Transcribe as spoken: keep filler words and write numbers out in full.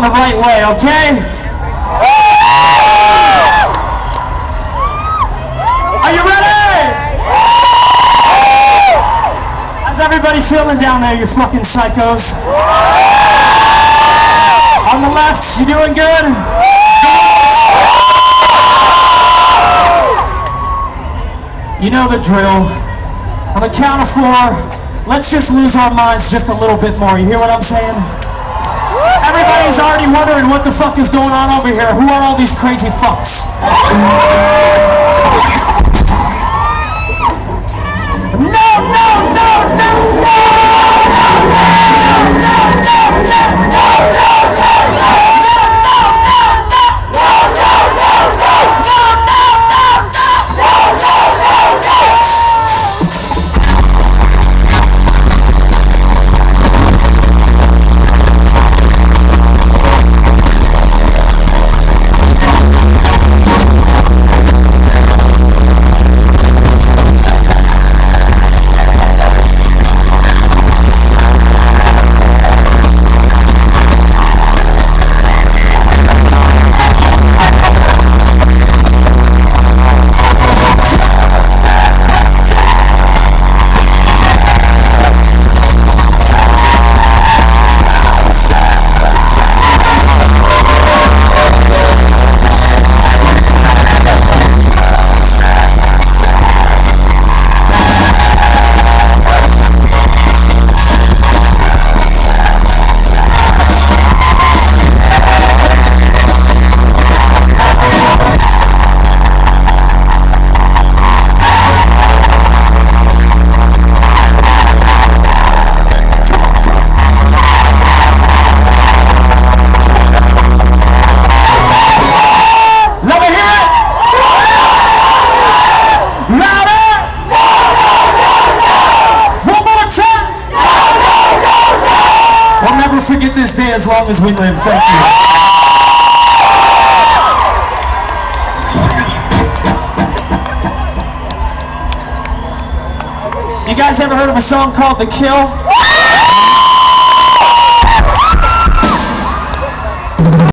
the right way, okay? Are you ready? How's everybody feeling down there, you fucking psychos? On the left, you doing good? You know the drill. On the count of four, let's just lose our minds just a little bit more. You hear what I'm saying? Everybody's already wondering what the fuck is going on over here. Who are all these crazy fucks? No, no, no, no, no! Forget this day as long as we live. Thank you. You guys ever heard of a song called The Kill?